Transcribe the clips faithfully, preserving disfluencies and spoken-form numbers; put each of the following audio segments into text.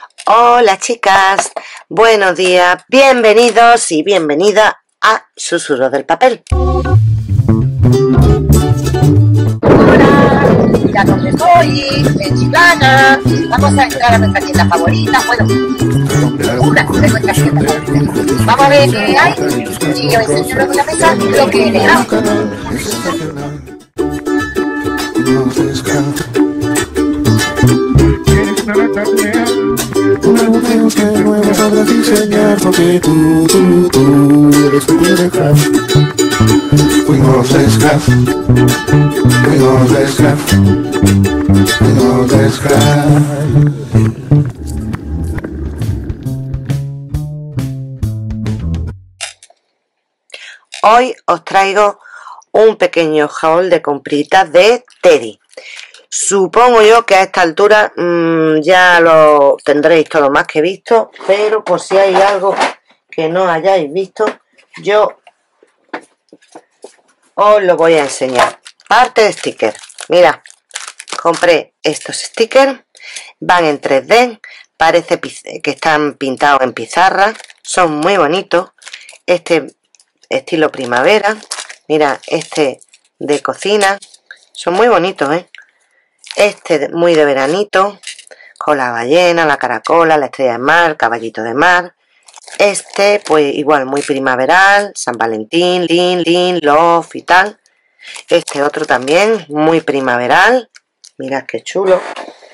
Hola chicas, buenos días, bienvenidos y bienvenida a Susurros del Papel. Hola, mira dónde estoy, en Chiclana. Vamos a entrar a nuestra tienda favorita. Bueno, una de nuestras tiendas favoritas. Vamos a ver qué hay y os enseño luego en la mesa lo que he dejado. Una mujer que nuevo sabrás diseñar porque tú, tú, tú eres tu craft. Fuimos de scrap, fuimos de scrap, fuimos de scrap. Hoy os traigo un pequeño haul de compritas de Teddy. Supongo yo que a esta altura mmm, ya lo tendréis todo más que visto, pero por si hay algo que no hayáis visto, yo os lo voy a enseñar. Parte de stickers. Mira, compré estos stickers, van en tres D, parece que están pintados en pizarra, son muy bonitos. Este estilo primavera, mira, este de cocina, son muy bonitos, ¿eh? Este muy de veranito, con la ballena, la caracola, la estrella de mar, caballito de mar. Este, pues igual, muy primaveral, San Valentín, Lin, Lin, Love y tal. Este otro también, muy primaveral. Mirad qué chulo.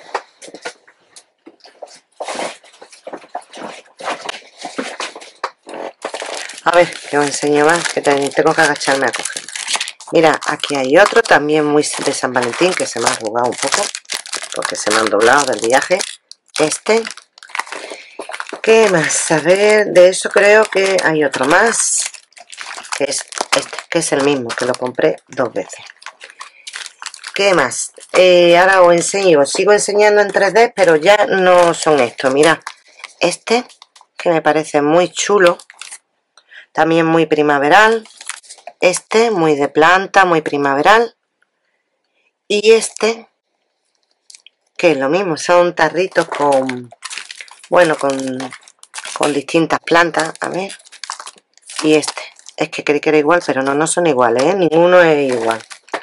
A ver, que os enseño más, que tengo que agacharme a coger. Mira, aquí hay otro también muy de San Valentín, que se me ha arrugado un poco, porque se me han doblado del viaje. Este. ¿Qué más? A ver, de eso creo que hay otro más, que es este, que es el mismo, que lo compré dos veces. ¿Qué más? Eh, ahora os enseño, os sigo enseñando en tres D, pero ya no son estos. Mira, este, que me parece muy chulo, también muy primaveral. Este, muy de planta, muy primaveral. Y este, que es lo mismo, son tarritos con, bueno, con, con distintas plantas. A ver. Y este, es que creí que era igual, pero no, no son iguales, ¿eh? Ninguno es igual.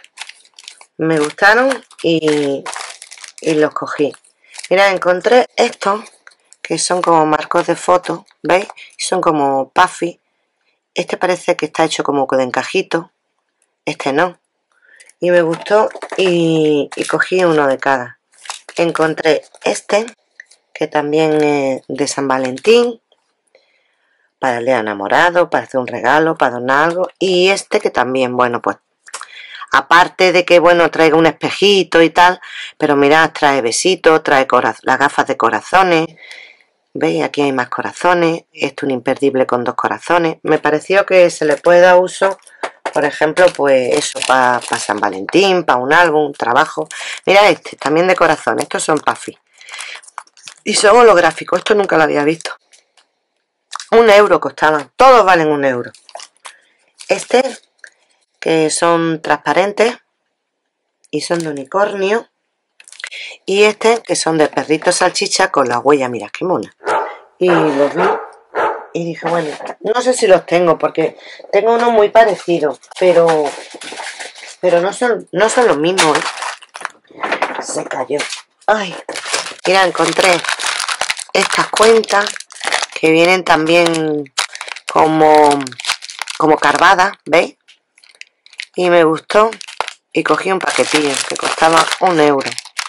Me gustaron y, y los cogí. Mira, encontré estos, que son como marcos de foto, ¿veis? Son como puffy. Este parece que está hecho como de encajito, este no. Y me gustó y, y cogí uno de cada. Encontré este, que también es de San Valentín, para el día enamorado, para hacer un regalo, para donar algo. Y este que también, bueno, pues, aparte de que, bueno, traiga un espejito y tal, pero mirad, trae besitos, trae las gafas de corazones. ¿Veis? Aquí hay más corazones. Esto es un imperdible con dos corazones. Me pareció que se le puede dar uso, por ejemplo, pues eso, para pa San Valentín, para un álbum, un trabajo. Mira este, también de corazón. Estos son puffy. Y son holográficos. Esto nunca lo había visto. Un euro costaban. Todos valen un euro. Este, que son transparentes y son de unicornio. Y este, que son de perrito salchicha con la huella. Mira qué mona. Y los vi y dije, bueno, no sé si los tengo porque tengo uno muy parecido, pero pero no son, no son los mismos, ¿eh? Se cayó. Ay, mira, encontré estas cuentas que vienen también como como carvadas, ¿veis? Y me gustó y cogí un paquetillo que costaba un euro.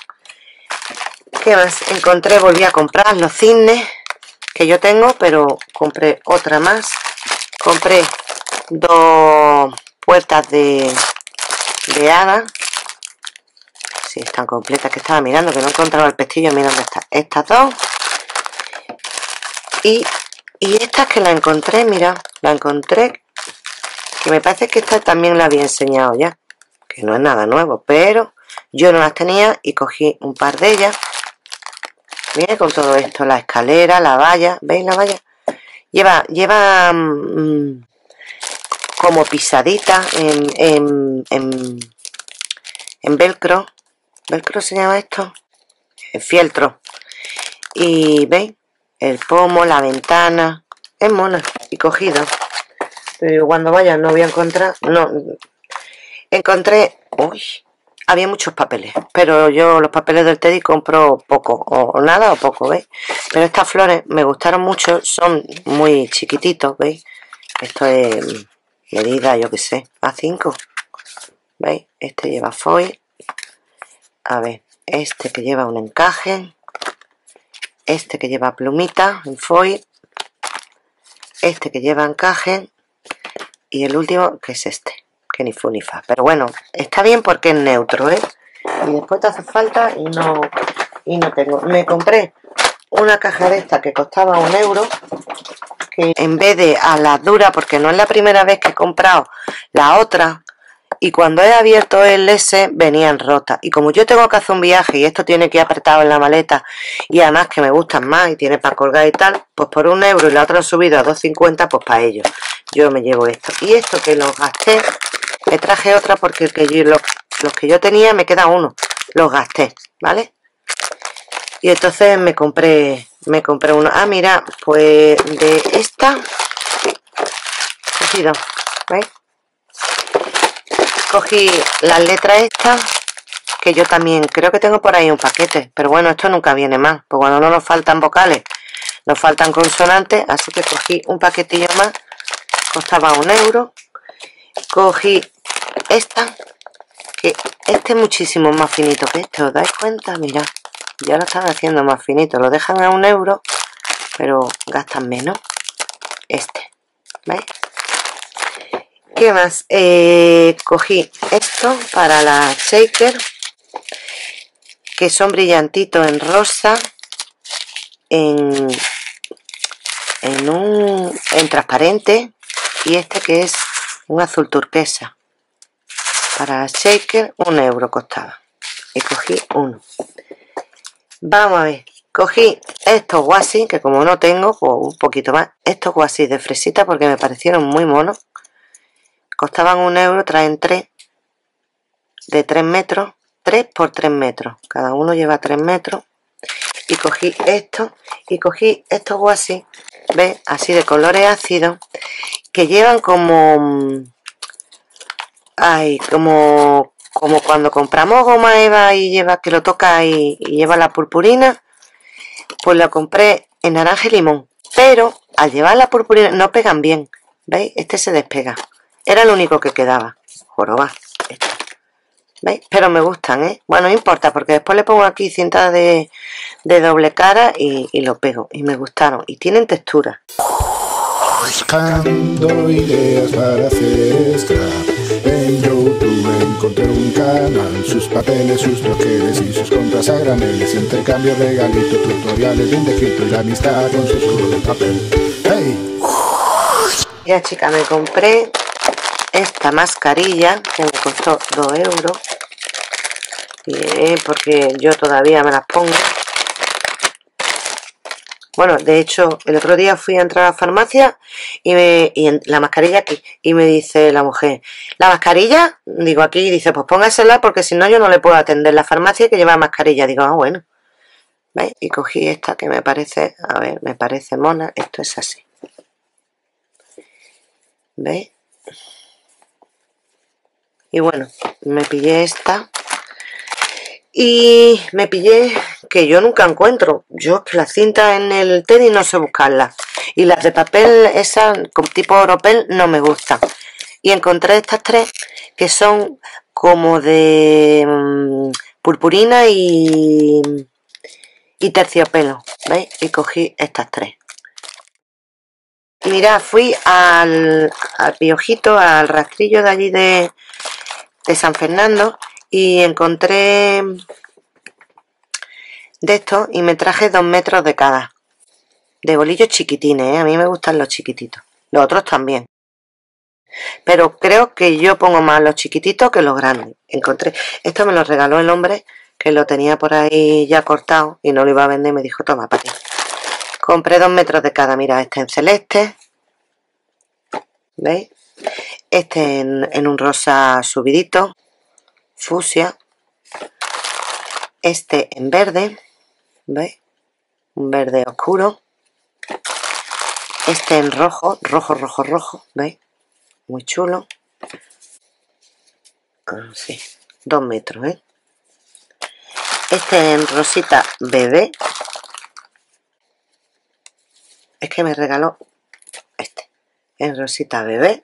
¿Qué más? Encontré, volví a comprar los cisnes que yo tengo, pero compré otra más. Compré dos puertas de, de hada. Sí, están completas, que estaba mirando, que no encontraba el pestillo. Mira dónde está. Estas dos. Y, y estas que la encontré, mira, la encontré, que me parece que esta también la había enseñado ya. Que no es nada nuevo, pero yo no las tenía y cogí un par de ellas. Viene con todo esto, la escalera, la valla, ¿veis la valla? Lleva, lleva mmm, como pisadita en, en, en, en velcro. ¿Velcro se llama esto? En fieltro. Y veis, el pomo, la ventana, es mona. Y cogido. Pero cuando vaya no voy a encontrar, no, encontré, uy, había muchos papeles, pero yo los papeles del Teddy compro poco, o nada o poco, ¿veis? Pero estas flores me gustaron mucho, son muy chiquititos, ¿veis? Esto es medida, yo que sé, A cinco, ¿veis? Este lleva foil, a ver, este que lleva un encaje, este que lleva plumita en foil, este que lleva encaje, y el último que es este, que ni fu ni fa, pero bueno, está bien porque es neutro, ¿eh? Y después te hace falta y no, y no tengo. Me compré una caja de esta que costaba un euro, que en vez de a las duras, porque no es la primera vez que he comprado la otra, y cuando he abierto el S venían rotas, y como yo tengo que hacer un viaje y esto tiene que ir apretado en la maleta, y además que me gustan más y tiene para colgar y tal, pues por un euro y la otra han subido a dos cincuenta, pues para ellos yo me llevo esto. Y esto que los gasté, me traje otra porque el que yo, los, los que yo tenía me queda uno, los gasté, ¿vale? Y entonces me compré me compré uno. Ah, mira, pues de esta cogí dos, ¿veis? Cogí las letras estas, que yo también creo que tengo por ahí un paquete, pero bueno, esto nunca viene más, pues cuando no nos faltan vocales, nos faltan consonantes, así que cogí un paquetillo más, costaba un euro. Cogí esta, que este es muchísimo más finito que este, ¿os dais cuenta? Mirad, ya lo están haciendo más finito, lo dejan a un euro, pero gastan menos. Este, ¿veis? ¿Qué más? Eh, cogí esto para la shaker, que son brillantitos en rosa, en, en un en transparente, y este que es un azul turquesa. Para la shaker un euro costaba y cogí uno. Vamos a ver, cogí estos guasis, que como no tengo, pues un poquito más, estos guasis de fresita porque me parecieron muy monos. Costaban un euro, traen tres, de tres metros, tres por tres metros, cada uno lleva tres metros. Y cogí estos, y cogí estos guasis, ¿ves? Así de colores ácidos, que llevan como, ay, como, como cuando compramos goma eva y lleva, que lo toca y, y lleva la purpurina, pues lo compré en naranja y limón, pero al llevar la purpurina no pegan bien, ¿veis? Este se despega. Era el único que quedaba. Joroba. Esto. ¿Veis? Pero me gustan, ¿eh? Bueno, no importa, porque después le pongo aquí cinta de, de doble cara y, y lo pego. Y me gustaron. Y tienen textura. Buscando ideas para hacer scrap. En YouTube encontré un canal. Sus papeles, sus troqueles y sus compras a graneles. Intercambio, regalito, tutoriales de indejito y la amistad con sus juegos de papel. ¡Hey! Ya, chica, me compré esta mascarilla que me costó dos euros, y, porque yo todavía me las pongo. Bueno, de hecho, el otro día fui a entrar a la farmacia y, me, y en, la mascarilla aquí, y me dice la mujer, ¿la mascarilla? Digo, aquí, y dice, pues póngasela porque si no yo no le puedo atender. La farmacia que lleva mascarilla. Digo, ah, bueno. ¿Veis? Y cogí esta que me parece, a ver, me parece mona. Esto es así. ¿Veis? Y bueno, me pillé esta y me pillé, que yo nunca encuentro, yo que las cintas en el Teddy no sé buscarlas, y las de papel esas con tipo oropel no me gustan, y encontré estas tres que son como de mmm, purpurina y, y terciopelo, ¿veis? Y cogí estas tres. Mirad, fui al, al piojito, al rastrillo de allí de, de San Fernando, y encontré de estos y me traje dos metros de cada, de bolillos chiquitines, ¿eh? A mí me gustan los chiquititos, los otros también, pero creo que yo pongo más los chiquititos que los grandes. Encontré, esto me lo regaló el hombre que lo tenía por ahí ya cortado y no lo iba a vender, me dijo, toma para ti. Compré dos metros de cada, mira, este en celeste, ¿veis? Este en, en un rosa subidito, fucsia, este en verde, ¿veis? un verde oscuro. Este en rojo, rojo, rojo, rojo, ¿veis? Muy chulo. Así, dos metros, ¿eh? Este en rosita bebé. Es que me regaló este, en rosita bebé.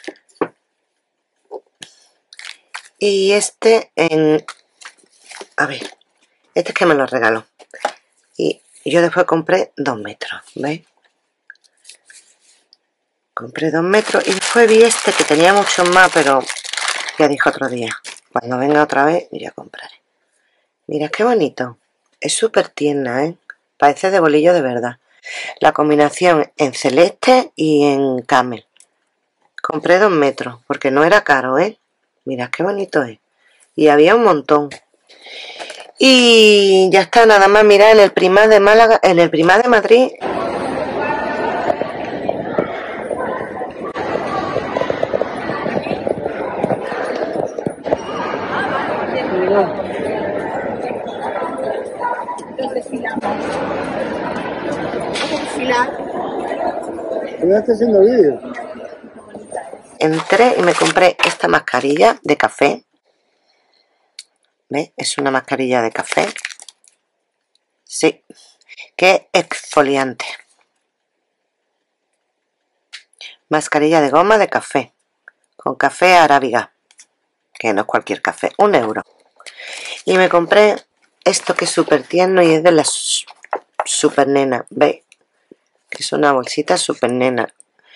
Y este en... A ver, este es que me lo regaló. Y yo después compré dos metros, ¿veis? Compré dos metros y después vi este que tenía muchos más, pero ya dije otro día. Cuando venga otra vez ya compraré. Mira qué bonito. Es súper tierna, ¿eh? Parece de bolillo de verdad. La combinación en celeste y en camel. Compré dos metros porque no era caro, ¿eh? Mira qué bonito es. Y había un montón. Y ya está, nada más. Mira, en el Primar de Málaga, en el Primar de Madrid. ¿Estás haciendo vídeo? Entré y me compré esta mascarilla de café. ¿Ves? Es una mascarilla de café. Sí. Que es exfoliante. Mascarilla de goma de café. Con café arábiga. Que no es cualquier café. Un euro. Y me compré esto que es súper tierno y es de la super nena. ¿Veis? Que es una bolsita super nena.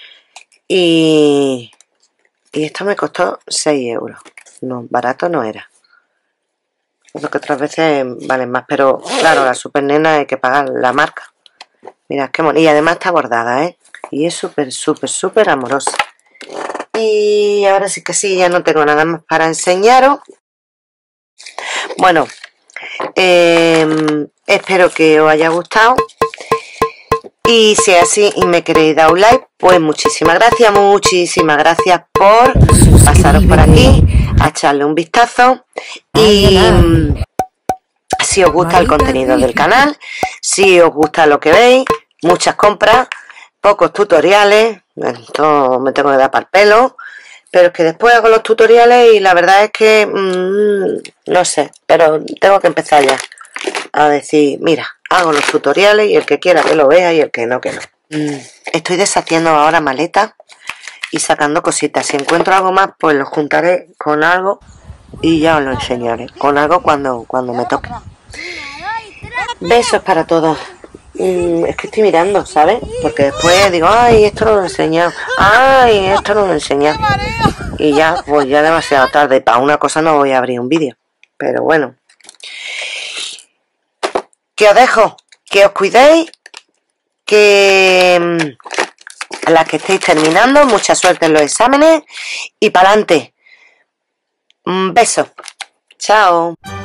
Y... Y esto me costó seis euros. No, barato no era. Porque otras veces valen más. Pero claro, la super nena hay que pagar la marca. Mira, qué bonita. Y además está bordada, ¿eh? Y es súper, súper, súper amorosa. Y ahora sí que sí, ya no tengo nada más para enseñaros. Bueno, eh, espero que os haya gustado. Y si es así y me queréis dar un like, pues muchísimas gracias, muchísimas gracias por pasaros por aquí a echarle un vistazo. Y si os gusta el contenido del canal, si os gusta lo que veis, muchas compras, pocos tutoriales, esto me tengo que dar para el pelo, pero es que después hago los tutoriales y la verdad es que mmm, no sé, pero tengo que empezar ya a decir, mira, hago los tutoriales y el que quiera que lo vea y el que no, que no. Mm, estoy deshaciendo ahora maletas y sacando cositas. Si encuentro algo más, pues lo juntaré con algo y ya os lo enseñaré. Con algo cuando, cuando me toque. Besos para todos. Mm, es que estoy mirando, ¿sabes? Porque después digo, ay, esto no lo he enseñado. Ay, esto no lo he enseñado. Y ya, pues ya demasiado tarde. Para una cosa no voy a abrir un vídeo. Pero bueno. Que os dejo, que os cuidéis, que a las que estéis terminando, mucha suerte en los exámenes y para adelante. Un beso. Chao.